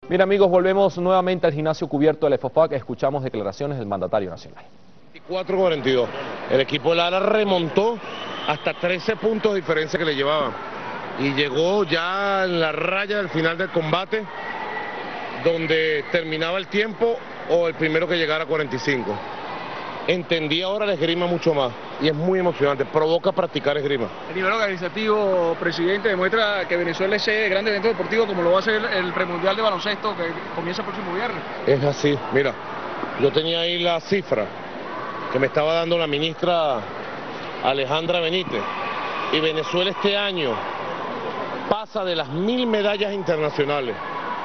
Bien amigos, volvemos nuevamente al gimnasio cubierto del EFOFAC, escuchamos declaraciones del mandatario nacional. 24-42, el equipo de Lara remontó hasta 13 puntos de diferencia que le llevaba y llegó ya en la raya del final del combate donde terminaba el tiempo o el primero que llegara a 45. Entendí ahora la esgrima mucho más y es muy emocionante, provoca practicar esgrima. El nivel organizativo, presidente, demuestra que Venezuela es grande evento deportivo como lo va a ser el premundial de baloncesto que comienza el próximo viernes. Es así, mira, yo tenía ahí la cifra que me estaba dando la ministra Alejandra Benítez, y Venezuela este año pasa de las 1000 medallas internacionales.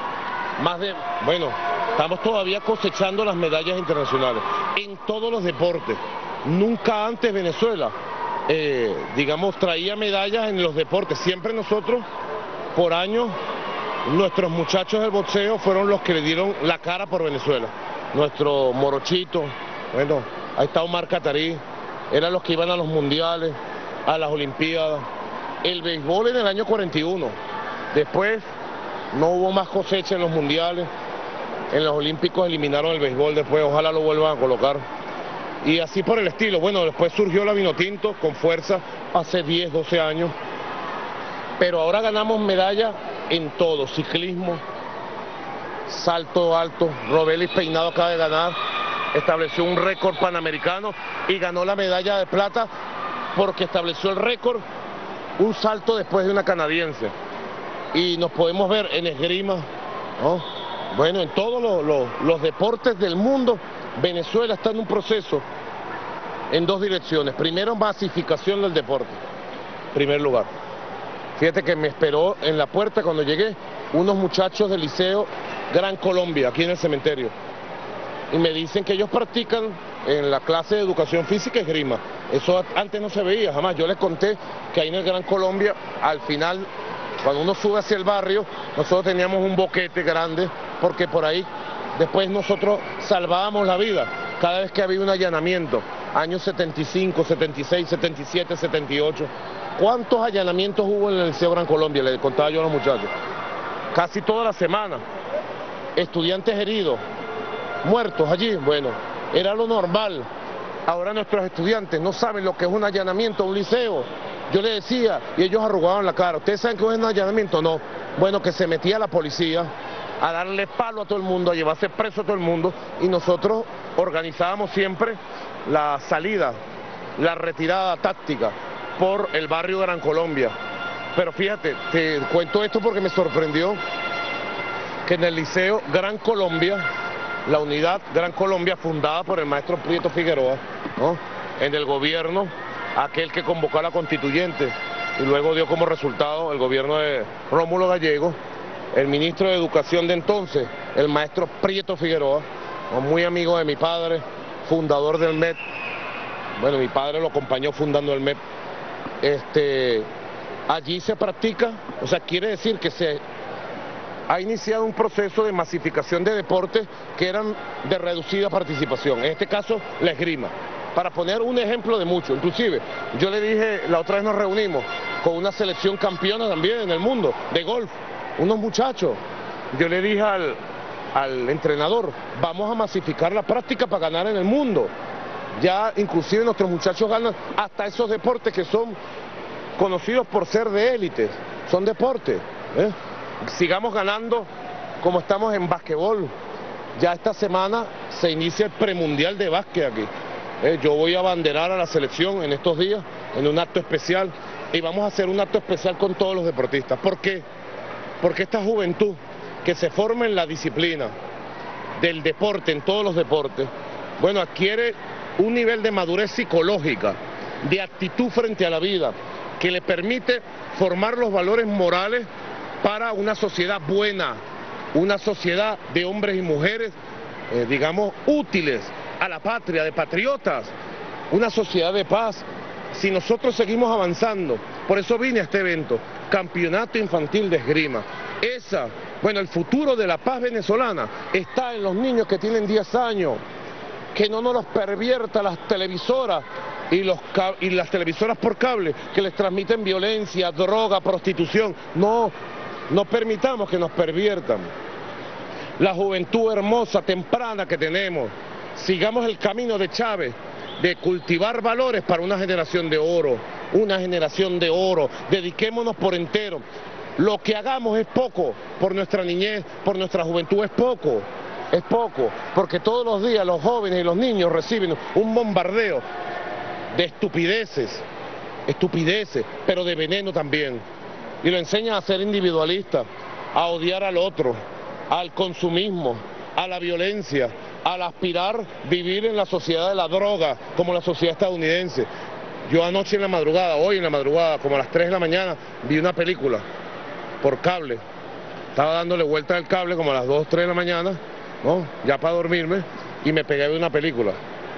Estamos todavía cosechando las medallas internacionales en todos los deportes. Nunca antes Venezuela, traía medallas en los deportes. Siempre nosotros, por años, nuestros muchachos del boxeo fueron los que le dieron la cara por Venezuela. Nuestro Morochito, ahí está Omar Catarí, eran los que iban a los mundiales, a las olimpiadas. El béisbol en el año 41, después no hubo más cosecha en los mundiales, en los olímpicos eliminaron el béisbol después, ojalá lo vuelvan a colocar. Y así por el estilo. Bueno, después surgió la Vinotinto con fuerza hace 10, 12 años. Pero ahora ganamos medalla en todo, ciclismo, salto alto. Robelis Peinado acaba de ganar, estableció un récord panamericano y ganó la medalla de plata porque estableció el récord, un salto después de una canadiense. Y nos podemos ver en esgrima, ¿no? Bueno, en todos los deportes del mundo, Venezuela está en un proceso en dos direcciones. Primero, masificación del deporte, primer lugar. Fíjate que me esperó en la puerta cuando llegué unos muchachos del Liceo Gran Colombia, aquí en el cementerio. Y me dicen que ellos practican en la clase de educación física esgrima. Eso antes no se veía jamás. Yo les conté que ahí en el Gran Colombia, al final, cuando uno sube hacia el barrio, nosotros teníamos un boquete grande, porque por ahí después nosotros salvábamos la vida cada vez que había un allanamiento, años 75, 76, 77, 78. ¿Cuántos allanamientos hubo en el Liceo Gran Colombia? Le contaba yo a los muchachos. Casi toda la semana. Estudiantes heridos, muertos allí. Bueno, era lo normal. Ahora nuestros estudiantes no saben lo que es un allanamiento a un liceo. Yo les decía y ellos arrugaban la cara. ¿Ustedes saben qué es un allanamiento? No. Bueno, que se metía la policía a darle palo a todo el mundo, a llevarse preso a todo el mundo, y nosotros organizábamos siempre la salida, la retirada táctica por el barrio Gran Colombia. Pero fíjate, te cuento esto porque me sorprendió que en el Liceo Gran Colombia, la unidad Gran Colombia fundada por el maestro Prieto Figueroa, ¿no?, en el gobierno, aquel que convocó a la constituyente y luego dio como resultado el gobierno de Rómulo Gallego, el ministro de Educación de entonces, el maestro Prieto Figueroa, muy amigo de mi padre, fundador del MEP. Bueno, mi padre lo acompañó fundando el MEP. Allí se practica, o sea, quiere decir que se ha iniciado un proceso de masificación de deportes que eran de reducida participación, en este caso la esgrima, para poner un ejemplo de mucho. Inclusive, yo le dije, la otra vez nos reunimos con una selección campeona también en el mundo, de golf, unos muchachos. Yo le dije al entrenador, vamos a masificar la práctica para ganar en el mundo. Ya inclusive nuestros muchachos ganan hasta esos deportes que son conocidos por ser de élites, son deportes, ¿eh? Sigamos ganando como estamos en básquetbol. Ya esta semana se inicia el premundial de básquet aquí. Yo voy a abanderar a la selección en estos días, en un acto especial, y vamos a hacer un acto especial con todos los deportistas. ¿Por qué? Porque esta juventud que se forma en la disciplina del deporte, en todos los deportes, bueno, adquiere un nivel de madurez psicológica, de actitud frente a la vida, que le permite formar los valores morales para una sociedad buena, una sociedad de hombres y mujeres, útiles a la patria, de patriotas, una sociedad de paz. Si nosotros seguimos avanzando, por eso vine a este evento, Campeonato Infantil de Esgrima. El futuro de la paz venezolana está en los niños que tienen 10 años, que no nos los pervierta las televisoras y las televisoras por cable que les transmiten violencia, droga, prostitución. No permitamos que nos perviertan. la juventud hermosa, temprana que tenemos. Sigamos el camino de Chávez, de cultivar valores para una generación de oro, dediquémonos por entero. Lo que hagamos es poco por nuestra niñez, por nuestra juventud, es poco, porque todos los días los jóvenes y los niños reciben un bombardeo de estupideces, pero de veneno también, y lo enseñan a ser individualistas, a odiar al otro, al consumismo, a la violencia, al aspirar vivir en la sociedad de la droga, como la sociedad estadounidense. Yo anoche en la madrugada, hoy en la madrugada, como a las 3 de la mañana, vi una película por cable. Estaba dándole vuelta al cable como a las 2, 3 de la mañana, ¿no? Ya para dormirme, y me pegué a ver una película.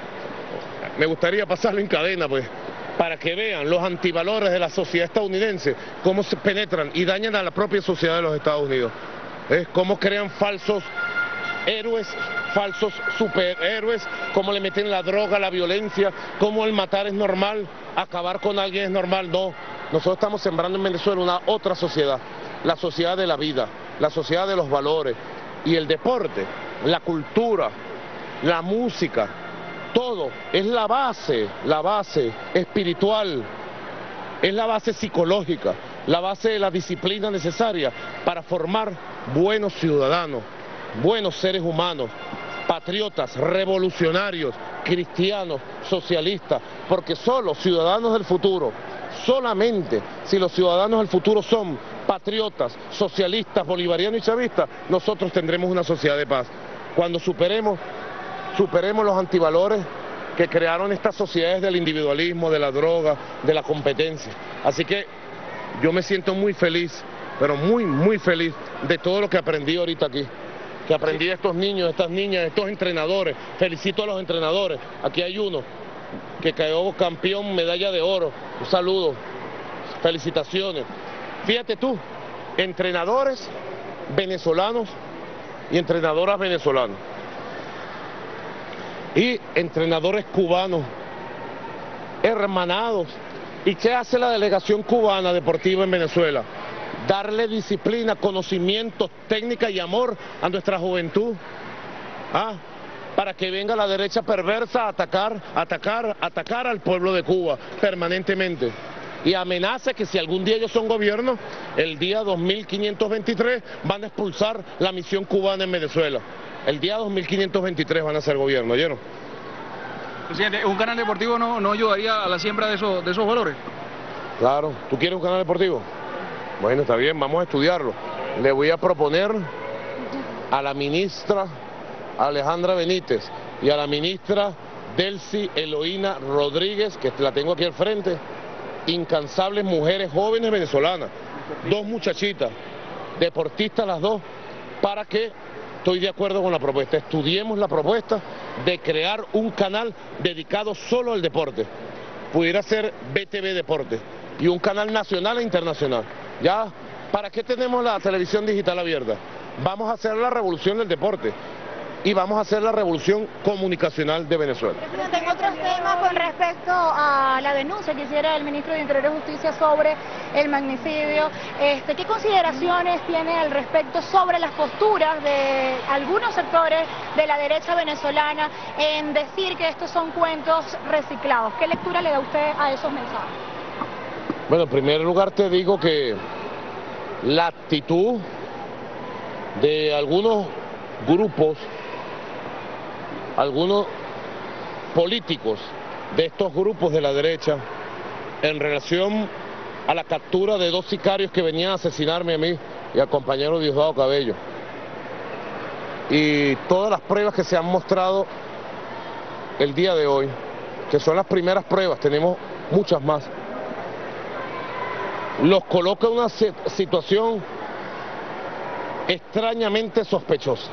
Me gustaría pasarla en cadena, pues, para que vean los antivalores de la sociedad estadounidense, cómo se penetran y dañan a la propia sociedad de los Estados Unidos. Cómo crean falsos héroes, falsos superhéroes, cómo le meten la droga, la violencia, cómo el matar es normal, acabar con alguien es normal. No, nosotros estamos sembrando en Venezuela una otra sociedad, la sociedad de la vida, la sociedad de los valores, y el deporte, la cultura, la música, todo es la base espiritual, es la base psicológica, la base de la disciplina necesaria para formar buenos ciudadanos, buenos seres humanos, patriotas, revolucionarios, cristianos, socialistas, porque solo ciudadanos del futuro, solamente si los ciudadanos del futuro son patriotas, socialistas, bolivarianos y chavistas, nosotros tendremos una sociedad de paz. Cuando superemos los antivalores que crearon estas sociedades del individualismo, de la droga, de la competencia. Así que yo me siento muy feliz, pero muy feliz de todo lo que aprendí ahorita aquí. Que aprendí de estos niños, de estas niñas, de estos entrenadores. Felicito a los entrenadores. Aquí hay uno que quedó campeón, medalla de oro. Un saludo, felicitaciones. Fíjate tú, entrenadores venezolanos y entrenadoras venezolanas. Y entrenadores cubanos, hermanados. ¿Y qué hace la delegación cubana deportiva en Venezuela? Darle disciplina, conocimientos, técnica y amor a nuestra juventud, para que venga la derecha perversa a atacar al pueblo de Cuba permanentemente. Y amenaza que si algún día ellos son gobierno, el día 2523 van a expulsar la misión cubana en Venezuela. El día 2523 van a ser gobierno, ¿oyeron? Presidente, ¿un canal deportivo no ayudaría a la siembra de esos valores? Claro, ¿tú quieres un canal deportivo? Bueno, está bien, vamos a estudiarlo. Le voy a proponer a la ministra Alejandra Benítez y a la ministra Delcy Eloína Rodríguez, que la tengo aquí al frente, incansables mujeres jóvenes venezolanas, 2 muchachitas, deportistas las 2, para que, estoy de acuerdo con la propuesta, estudiemos la propuesta de crear un canal dedicado solo al deporte. Pudiera ser BTV Deporte y un canal nacional e internacional. ¿Ya? ¿Para qué tenemos la televisión digital abierta? Vamos a hacer la revolución del deporte y vamos a hacer la revolución comunicacional de Venezuela. Presidente, en otros temas con respecto a la denuncia que hiciera el ministro de Interior y Justicia sobre el magnicidio, ¿qué consideraciones tiene al respecto sobre las posturas de algunos sectores de la derecha venezolana en decir que estos son cuentos reciclados? ¿Qué lectura le da usted a esos mensajes? Bueno, en primer lugar te digo que la actitud de algunos grupos, algunos políticos de estos grupos de la derecha en relación a la captura de 2 sicarios que venían a asesinarme a mí y al compañero Diosdado Cabello, y todas las pruebas que se han mostrado el día de hoy, que son las primeras pruebas, tenemos muchas más, los coloca en una situación extrañamente sospechosa,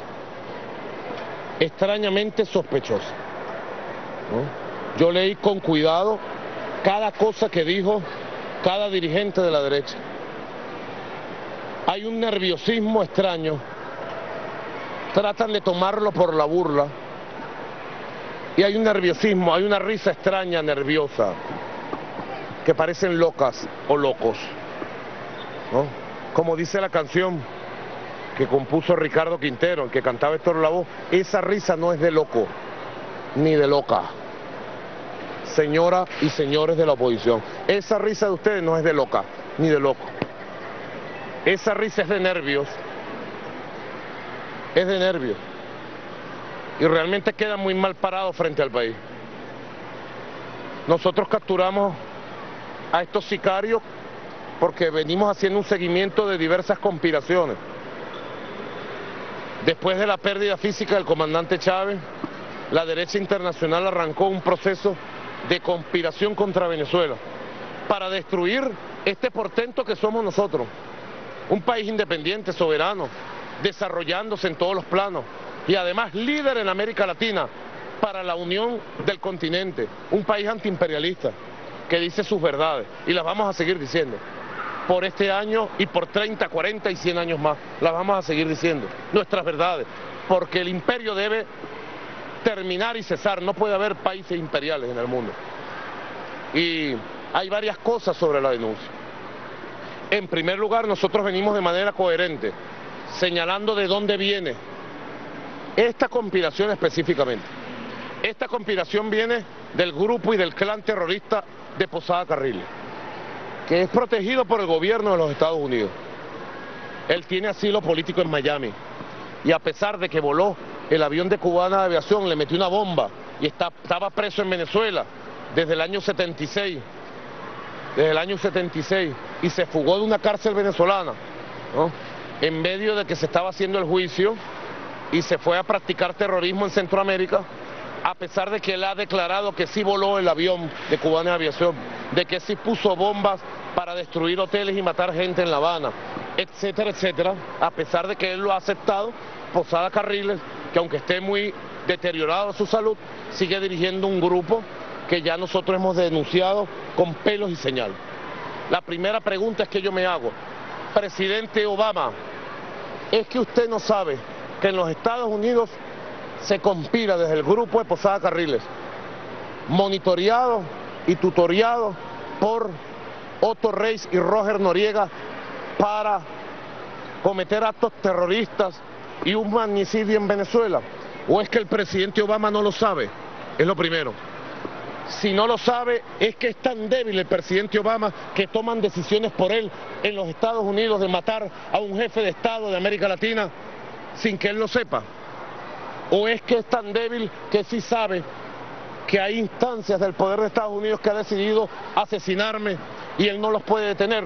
¿no? Yo leí con cuidado cada cosa que dijo cada dirigente de la derecha. Hay un nerviosismo extraño, tratan de tomarlo por la burla, y hay un nerviosismo, hay una risa extraña, nerviosa, que parecen locas o locos, ¿no? Como dice la canción, que compuso Ricardo Quintero, el que cantaba Héctor Lavoe, esa risa no es de loco, ni de loca. Señoras y señores de la oposición, esa risa de ustedes no es de loca, ni de loco. Esa risa es de nervios. Es de nervios. Y realmente queda muy mal parado frente al país. Nosotros capturamos a estos sicarios porque venimos haciendo un seguimiento de diversas conspiraciones. Después de la pérdida física del comandante Chávez, la derecha internacional arrancó un proceso de conspiración contra Venezuela para destruir este portento que somos nosotros. Un país independiente, soberano, desarrollándose en todos los planos y además líder en América Latina para la unión del continente. Un país antiimperialista que dice sus verdades y las vamos a seguir diciendo. Por este año y por 30, 40 y 100 años más, las vamos a seguir diciendo, nuestras verdades, porque el imperio debe terminar y cesar, no puede haber países imperiales en el mundo. Y hay varias cosas sobre la denuncia. En primer lugar, nosotros venimos de manera coherente, señalando de dónde viene esta conspiración específicamente. Esta conspiración viene del grupo y del clan terrorista de Posada Carriles, que es protegido por el gobierno de los Estados Unidos. Él tiene asilo político en Miami y a pesar de que voló el avión de Cubana de Aviación, le metió una bomba y estaba preso en Venezuela desde el año 76, y se fugó de una cárcel venezolana, ¿no?, en medio de que se estaba haciendo el juicio y se fue a practicar terrorismo en Centroamérica, a pesar de que él ha declarado que sí voló el avión de Cubana de Aviación, de que sí puso bombas para destruir hoteles y matar gente en La Habana, etcétera, etcétera, a pesar de que él lo ha aceptado. Posada Carriles, que aunque esté muy deteriorado su salud, sigue dirigiendo un grupo que ya nosotros hemos denunciado con pelos y señales. La primera pregunta es que yo me hago, presidente Obama, ¿es que usted no sabe que en los Estados Unidos se conspira desde el grupo de Posada Carriles, monitoreado y tutoreado por Otto Reis y Roger Noriega, para cometer actos terroristas y un magnicidio en Venezuela? ¿O es que el presidente Obama no lo sabe? Es lo primero. Si no lo sabe, es que es tan débil el presidente Obama que toman decisiones por él en los Estados Unidos de matar a un jefe de Estado de América Latina sin que él lo sepa. ¿O es que es tan débil que sí sabe que hay instancias del poder de Estados Unidos que ha decidido asesinarme y él no los puede detener?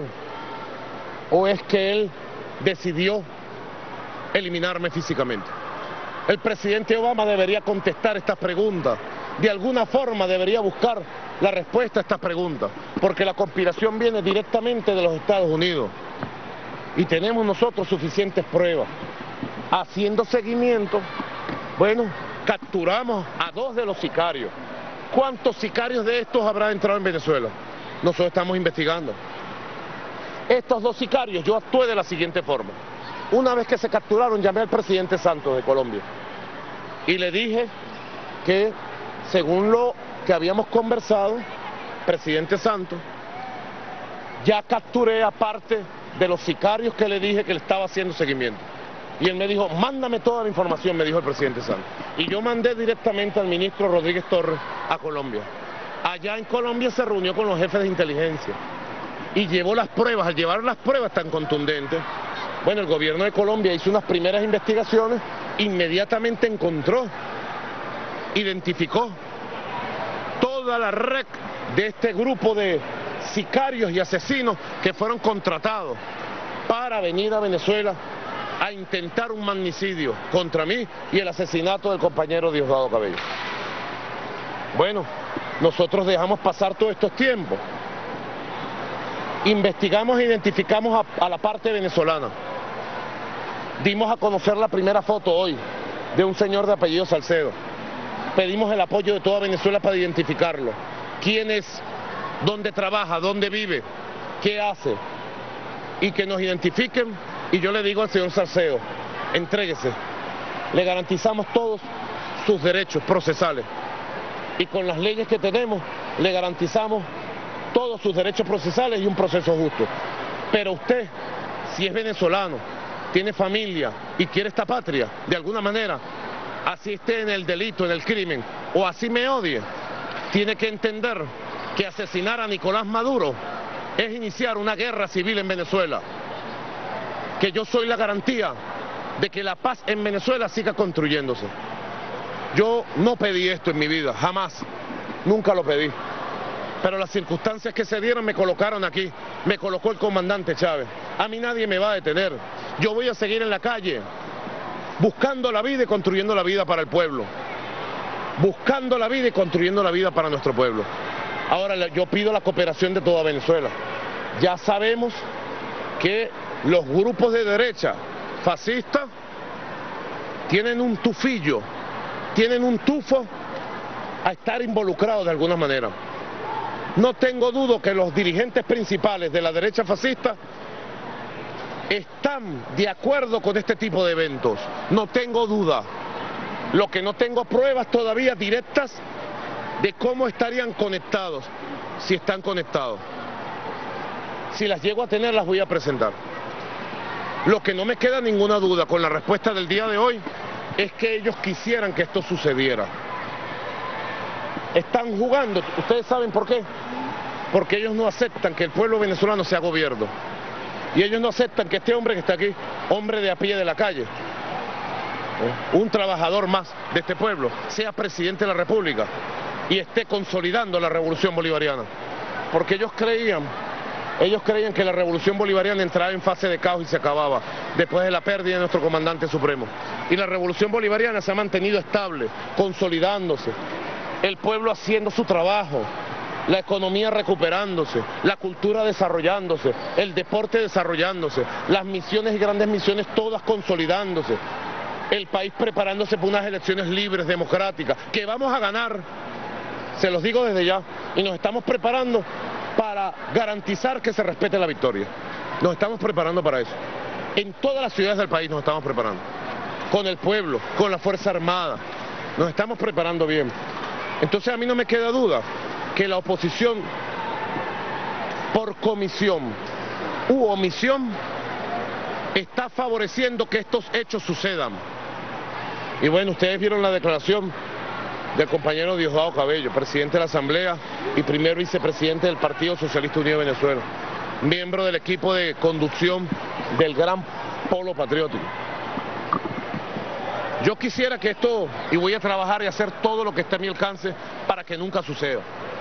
¿O es que él decidió eliminarme físicamente? El presidente Obama debería contestar estas preguntas. De alguna forma debería buscar la respuesta a estas preguntas, porque la conspiración viene directamente de los Estados Unidos y tenemos nosotros suficientes pruebas. Haciendo seguimiento, bueno, capturamos a 2 de los sicarios. ¿Cuántos sicarios de estos habrá entrado en Venezuela? Nosotros estamos investigando. Estos 2 sicarios, yo actué de la siguiente forma. Una vez que se capturaron, llamé al presidente Santos de Colombia y le dije que, según lo que habíamos conversado, presidente Santos, ya capturé a parte de los sicarios que le dije que le estaba haciendo seguimiento. Y él me dijo, mándame toda la información, me dijo el presidente Santos. Y yo mandé directamente al ministro Rodríguez Torres a Colombia. Allá en Colombia se reunió con los jefes de inteligencia y llevó las pruebas. Al llevar las pruebas tan contundentes, bueno, el gobierno de Colombia hizo unas primeras investigaciones, inmediatamente encontró, identificó toda la red de este grupo de sicarios y asesinos que fueron contratados para venir a Venezuela a intentar un magnicidio contra mí y el asesinato del compañero Diosdado Cabello. Bueno, nosotros dejamos pasar todos estos tiempos. Investigamos e identificamos a la parte venezolana. Dimos a conocer la primera foto hoy de un señor de apellido Salcedo. Pedimos el apoyo de toda Venezuela para identificarlo. ¿Quién es? ¿Dónde trabaja? ¿Dónde vive? ¿Qué hace? Y que nos identifiquen. Y yo le digo al señor Salcedo, entréguese. Le garantizamos todos sus derechos procesales. Y con las leyes que tenemos, le garantizamos todos sus derechos procesales y un proceso justo. Pero usted, si es venezolano, tiene familia y quiere esta patria, de alguna manera, así esté en el delito, en el crimen, o así me odie, tiene que entender que asesinar a Nicolás Maduro es iniciar una guerra civil en Venezuela, que yo soy la garantía de que la paz en Venezuela siga construyéndose. Yo no pedí esto en mi vida, jamás, nunca lo pedí, pero las circunstancias que se dieron me colocaron aquí, me colocó el comandante Chávez. A mí nadie me va a detener, yo voy a seguir en la calle, buscando la vida y construyendo la vida para el pueblo, buscando la vida y construyendo la vida para nuestro pueblo. Ahora yo pido la cooperación de toda Venezuela. Ya sabemos que los grupos de derecha fascistas tienen un tufillo, tienen un tufo a estar involucrados de alguna manera. No tengo duda que los dirigentes principales de la derecha fascista están de acuerdo con este tipo de eventos, no tengo duda. Lo que no tengo pruebas todavía directas de cómo estarían conectados, si están conectados. Si las llego a tener, las voy a presentar. Lo que no me queda ninguna duda con la respuesta del día de hoy es que ellos quisieran que esto sucediera. Están jugando, ¿ustedes saben por qué? Porque ellos no aceptan que el pueblo venezolano sea gobierno. Y ellos no aceptan que este hombre que está aquí, hombre de a pie de la calle, un trabajador más de este pueblo, sea presidente de la República y esté consolidando la revolución bolivariana. Porque ellos creían que la revolución bolivariana entraba en fase de caos y se acababa después de la pérdida de nuestro comandante supremo. Y la revolución bolivariana se ha mantenido estable, consolidándose, el pueblo haciendo su trabajo, la economía recuperándose, la cultura desarrollándose, el deporte desarrollándose, las misiones y grandes misiones todas consolidándose, el país preparándose para unas elecciones libres, democráticas, que vamos a ganar, se los digo desde ya, y nos estamos preparando para garantizar que se respete la victoria. Nos estamos preparando para eso. En todas las ciudades del país nos estamos preparando. Con el pueblo, con la Fuerza Armada. Nos estamos preparando bien. Entonces a mí no me queda duda que la oposición, por comisión u omisión, está favoreciendo que estos hechos sucedan. Y bueno, ustedes vieron la declaración del compañero Diosdado Cabello, presidente de la Asamblea y primer vicepresidente del Partido Socialista Unido de Venezuela, miembro del equipo de conducción del Gran Polo Patriótico. Yo quisiera que esto, y voy a trabajar y hacer todo lo que esté a mi alcance para que nunca suceda.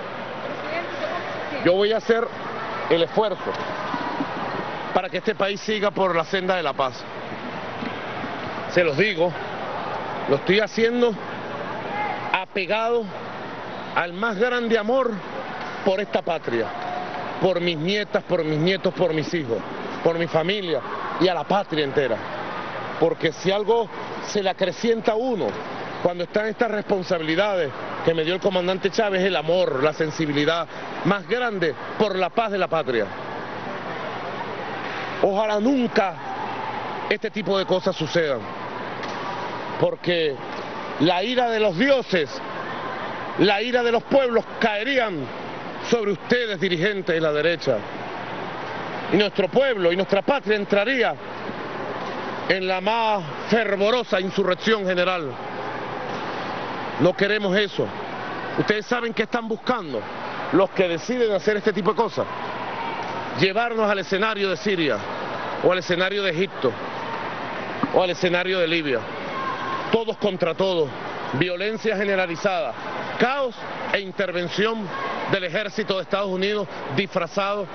Yo voy a hacer el esfuerzo para que este país siga por la senda de la paz. Se los digo, lo estoy haciendo apegado al más grande amor por esta patria, por mis nietas, por mis nietos, por mis hijos, por mi familia y a la patria entera. Porque si algo se le acrecienta a uno cuando están estas responsabilidades que me dio el comandante Chávez, es el amor, la sensibilidad más grande por la paz de la patria. Ojalá nunca este tipo de cosas sucedan, porque la ira de los dioses, la ira de los pueblos caerían sobre ustedes, dirigentes de la derecha. Y nuestro pueblo y nuestra patria entraría en la más fervorosa insurrección general. No queremos eso. Ustedes saben qué están buscando los que deciden hacer este tipo de cosas. Llevarnos al escenario de Siria, o al escenario de Egipto, o al escenario de Libia. Todos contra todos, violencia generalizada, caos e intervención del ejército de Estados Unidos disfrazado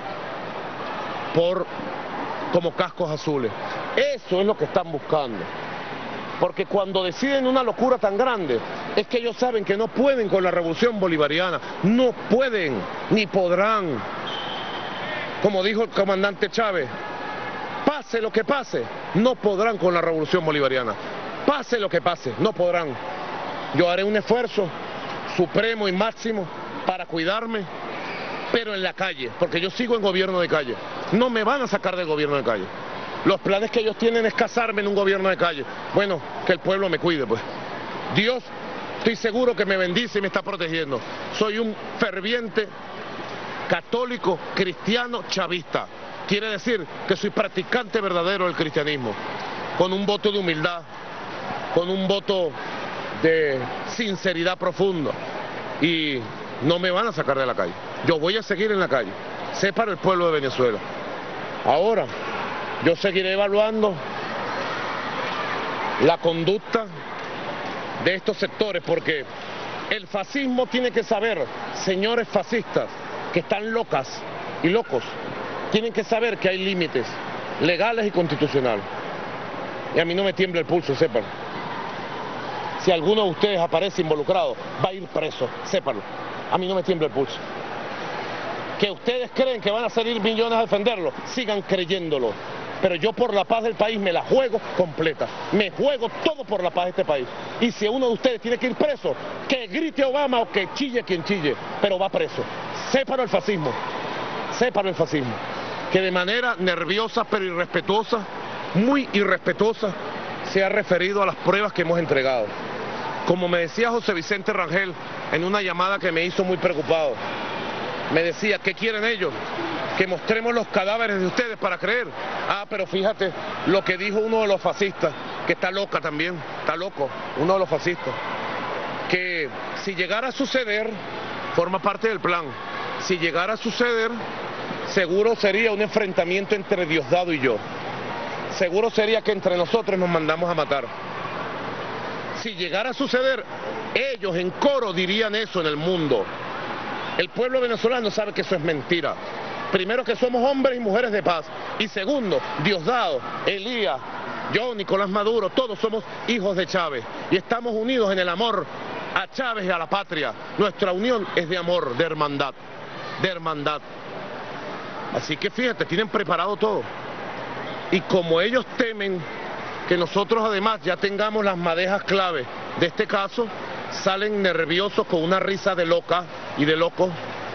como cascos azules. Eso es lo que están buscando. Porque cuando deciden una locura tan grande, es que ellos saben que no pueden con la revolución bolivariana, no pueden ni podrán. Como dijo el comandante Chávez, pase lo que pase, no podrán con la revolución bolivariana. Pase lo que pase, no podrán. Yo haré un esfuerzo supremo y máximo para cuidarme, pero en la calle, porque yo sigo en gobierno de calle. No me van a sacar del gobierno de calle. Los planes que ellos tienen es casarme en un gobierno de calle. Bueno, que el pueblo me cuide, pues. Dios, estoy seguro que me bendice y me está protegiendo. Soy un ferviente católico, cristiano, chavista. Quiere decir que soy practicante verdadero del cristianismo. con un voto de humildad, con un voto de sinceridad profunda, y no me van a sacar de la calle. Yo voy a seguir en la calle, sé para el pueblo de Venezuela. Ahora, yo seguiré evaluando la conducta de estos sectores, porque el fascismo tiene que saber, señores fascistas que están locas y locos, tienen que saber que hay límites legales y constitucionales. Y a mí no me tiembla el pulso, sépanlo. Si alguno de ustedes aparece involucrado, va a ir preso, sépanlo. A mí no me tiembla el pulso. Que ustedes creen que van a salir millones a defenderlo, sigan creyéndolo. Pero yo por la paz del país me la juego completa. Me juego todo por la paz de este país. Y si uno de ustedes tiene que ir preso, que grite Obama o que chille quien chille, pero va preso. Séparo el fascismo. Séparo el fascismo. Que de manera nerviosa pero irrespetuosa, muy irrespetuosa, se ha referido a las pruebas que hemos entregado. Como me decía José Vicente Rangel en una llamada que me hizo muy preocupado, me decía, ¿qué quieren ellos? Que mostremos los cadáveres de ustedes para creer. Ah, pero fíjate lo que dijo uno de los fascistas, que está loca también, está loco, uno de los fascistas, que si llegara a suceder, forma parte del plan, si llegara a suceder, seguro sería un enfrentamiento entre Diosdado y yo. Seguro sería que entre nosotros nos mandamos a matar. Si llegara a suceder, ellos en coro dirían eso en el mundo. El pueblo venezolano sabe que eso es mentira. Primero, que somos hombres y mujeres de paz. Y segundo, Diosdado, Elías, yo, Nicolás Maduro, todos somos hijos de Chávez. Y estamos unidos en el amor a Chávez y a la patria. Nuestra unión es de amor, de hermandad. De hermandad. Así que fíjate, tienen preparado todo. Y como ellos temen que nosotros además ya tengamos las madejas clave de este caso, salen nerviosos con una risa de loca y de loco.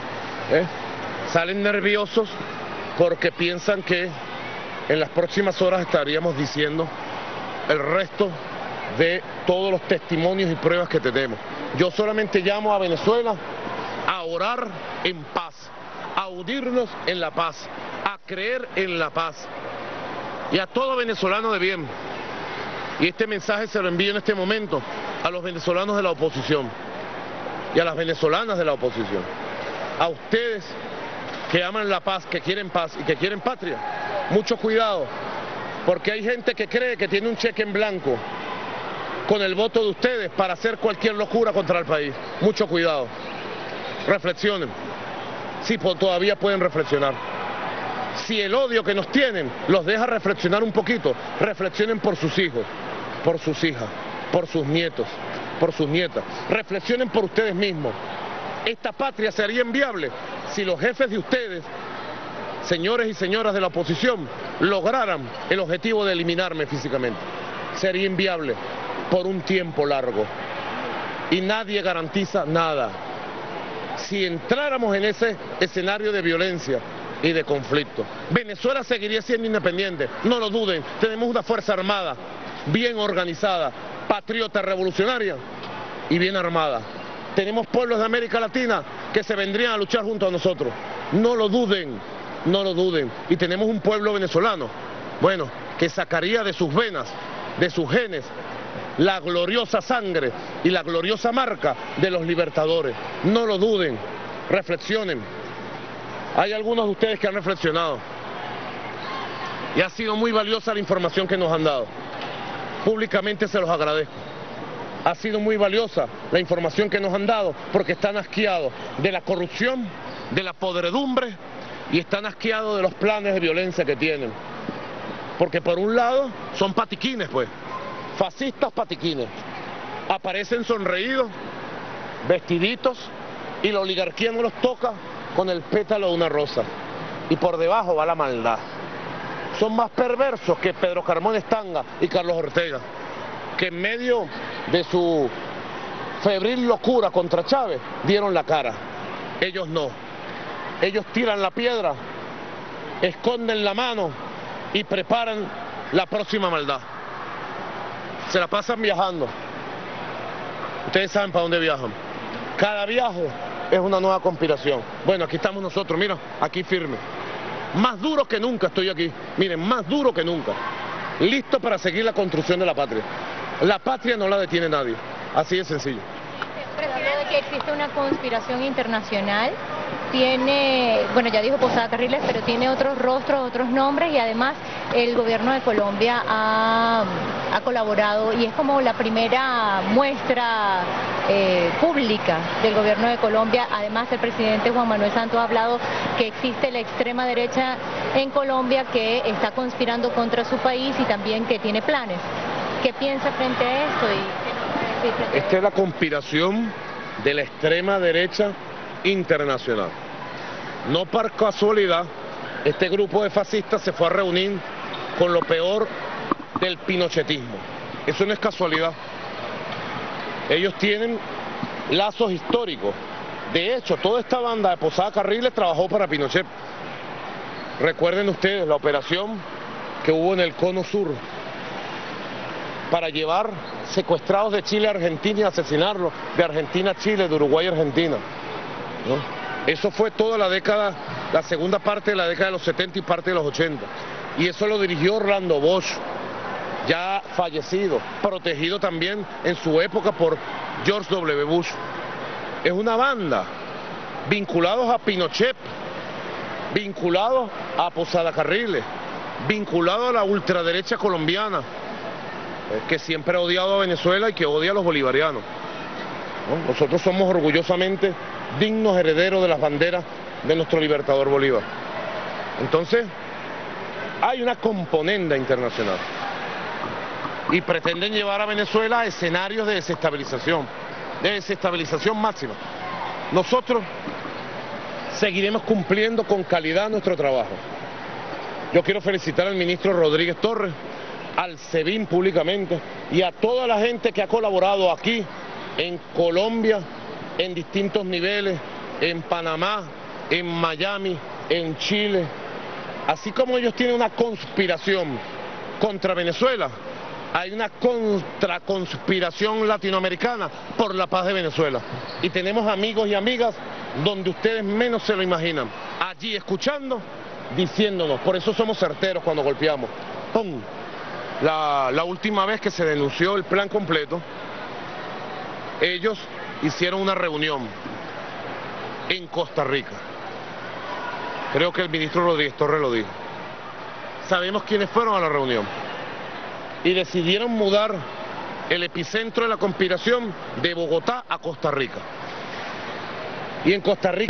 Salen nerviosos porque piensan que en las próximas horas estaríamos diciendo el resto de todos los testimonios y pruebas que tenemos. Yo solamente llamo a Venezuela a orar en paz, a unirnos en la paz, a creer en la paz. Y a todo venezolano de bien, y este mensaje se lo envío en este momento a los venezolanos de la oposición y a las venezolanas de la oposición, a ustedes que aman la paz, que quieren paz y que quieren patria, mucho cuidado, porque hay gente que cree que tiene un cheque en blanco con el voto de ustedes para hacer cualquier locura contra el país. Mucho cuidado, reflexionen, sí, todavía pueden reflexionar. Si el odio que nos tienen los deja reflexionar un poquito, reflexionen por sus hijos, por sus hijas, por sus nietos, por sus nietas. Reflexionen por ustedes mismos. Esta patria sería inviable si los jefes de ustedes, señores y señoras de la oposición, lograran el objetivo de eliminarme físicamente. Sería inviable por un tiempo largo. Y nadie garantiza nada. Si entráramos en ese escenario de violencia y de conflicto, Venezuela seguiría siendo independiente, no lo duden. Tenemos una fuerza armada bien organizada, patriota, revolucionaria y bien armada. Tenemos pueblos de América Latina que se vendrían a luchar junto a nosotros, no lo duden, no lo duden. Y tenemos un pueblo venezolano, bueno, que sacaría de sus venas, de sus genes, la gloriosa sangre y la gloriosa marca de los libertadores. No lo duden, reflexionen. Hay algunos de ustedes que han reflexionado y ha sido muy valiosa la información que nos han dado. Públicamente se los agradezco. Ha sido muy valiosa la información que nos han dado porque están asqueados de la corrupción, de la podredumbre y están asqueados de los planes de violencia que tienen. Porque por un lado son patiquines, pues, fascistas patiquines. Aparecen sonreídos, vestiditos, y la oligarquía no los toca con el pétalo de una rosa. Y por debajo va la maldad. Son más perversos que Pedro Carmón Estanga y Carlos Ortega, que en medio de su febril locura contra Chávez dieron la cara. Ellos no. Ellos tiran la piedra, esconden la mano y preparan la próxima maldad. Se la pasan viajando. Ustedes saben para dónde viajan. Cada viaje es una nueva conspiración. Bueno, aquí estamos nosotros, mira, aquí firme. Más duro que nunca estoy aquí. Miren, más duro que nunca. listos para seguir la construcción de la patria. La patria no la detiene nadie, así de sencillo. Habló de que existe una conspiración internacional, bueno, ya dijo Posada Carriles, pero tiene otros rostros, otros nombres, y además el gobierno de Colombia ha colaborado, y es como la primera muestra pública del gobierno de Colombia. Además, el presidente Juan Manuel Santos ha hablado que existe la extrema derecha en Colombia que está conspirando contra su país y también que tiene planes. ¿Qué piensa frente a esto? Esta es la conspiración de la extrema derecha internacional. No por casualidad, este grupo de fascistas se fue a reunir con lo peor del pinochetismo. Eso no es casualidad. Ellos tienen lazos históricos. De hecho, toda esta banda de Posada Carriles trabajó para Pinochet. Recuerden ustedes la operación que hubo en el Cono Sur para llevar secuestrados de Chile a Argentina y asesinarlos, de Argentina a Chile, de Uruguay a Argentina, ¿no? Eso fue toda la década, la segunda parte de la década de los 70 y parte de los 80. Y eso lo dirigió Orlando Bosch, ya fallecido, protegido también en su época por George W. Bush. Es una banda vinculados a Pinochet, vinculados a Posada Carriles, vinculados a la ultraderecha colombiana, que siempre ha odiado a Venezuela y que odia a los bolivarianos, ¿no? Nosotros somos orgullosamente dignos herederos de las banderas de nuestro libertador Bolívar. Entonces, hay una componenda internacional y pretenden llevar a Venezuela a escenarios de desestabilización máxima. Nosotros seguiremos cumpliendo con calidad nuestro trabajo. Yo quiero felicitar al ministro Rodríguez Torres, al SEBIN públicamente y a toda la gente que ha colaborado aquí en Colombia, en distintos niveles, en Panamá, en Miami, en Chile. Así como ellos tienen una conspiración contra Venezuela, hay una contraconspiración latinoamericana por la paz de Venezuela. Y tenemos amigos y amigas donde ustedes menos se lo imaginan, allí escuchando, diciéndonos. Por eso somos certeros cuando golpeamos. ¡Pum! La última vez que se denunció el plan completo, ellos hicieron una reunión en Costa Rica. Creo que el ministro Rodríguez Torres lo dijo. Sabemos quiénes fueron a la reunión. Y decidieron mudar el epicentro de la conspiración de Bogotá a Costa Rica. Y en Costa Rica...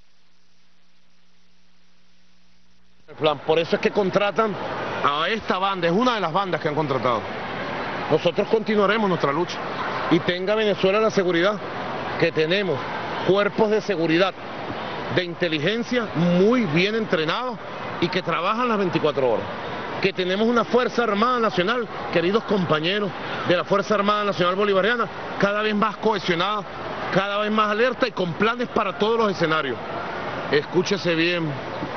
el plan. Por eso es que contratan a esta banda, es una de las bandas que han contratado. Nosotros continuaremos nuestra lucha y tenga Venezuela la seguridad que tenemos cuerpos de seguridad, de inteligencia muy bien entrenados y que trabajan las 24 horas. Que tenemos una Fuerza Armada Nacional, queridos compañeros de la Fuerza Armada Nacional Bolivariana, cada vez más cohesionada, cada vez más alerta y con planes para todos los escenarios. Escúchese bien.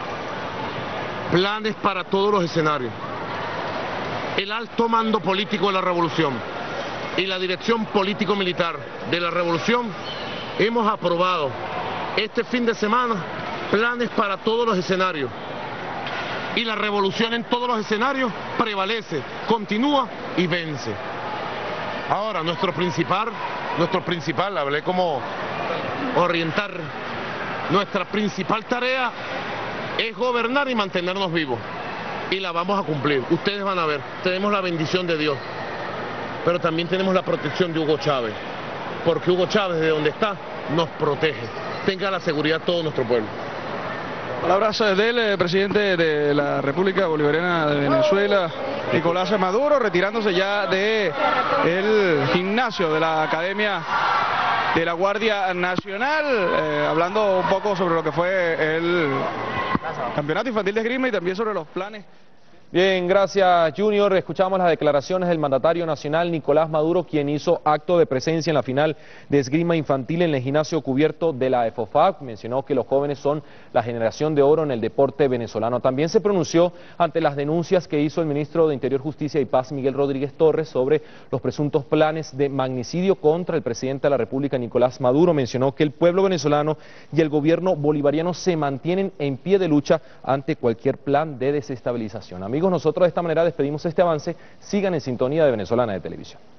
Planes para todos los escenarios. El alto mando político de la revolución y la dirección político-militar de la revolución hemos aprobado este fin de semana planes para todos los escenarios. Y la revolución en todos los escenarios prevalece, continúa y vence. Ahora, nuestro principal, hablé como orientar, nuestra principal tarea es gobernar y mantenernos vivos. Y la vamos a cumplir. Ustedes van a ver, tenemos la bendición de Dios. Pero también tenemos la protección de Hugo Chávez. Porque Hugo Chávez, de donde está, nos protege. Tenga la seguridad todo nuestro pueblo. Palabras del presidente de la República Bolivariana de Venezuela, Nicolás Maduro, retirándose ya del gimnasio de la Academia de la Guardia Nacional, hablando un poco sobre lo que fue el Campeonato Infantil de Esgrima y también sobre los planes. Bien, gracias Junior. Escuchamos las declaraciones del mandatario nacional Nicolás Maduro, quien hizo acto de presencia en la final de esgrima infantil en el gimnasio cubierto de la EFOFAC. Mencionó que los jóvenes son la generación de oro en el deporte venezolano. También se pronunció ante las denuncias que hizo el ministro de Interior, Justicia y Paz, Miguel Rodríguez Torres, sobre los presuntos planes de magnicidio contra el presidente de la República, Nicolás Maduro. Mencionó que el pueblo venezolano y el gobierno bolivariano se mantienen en pie de lucha ante cualquier plan de desestabilización. Amigos, Amigos, nosotros de esta manera despedimos este avance. Sigan en sintonía de Venezolana de Televisión.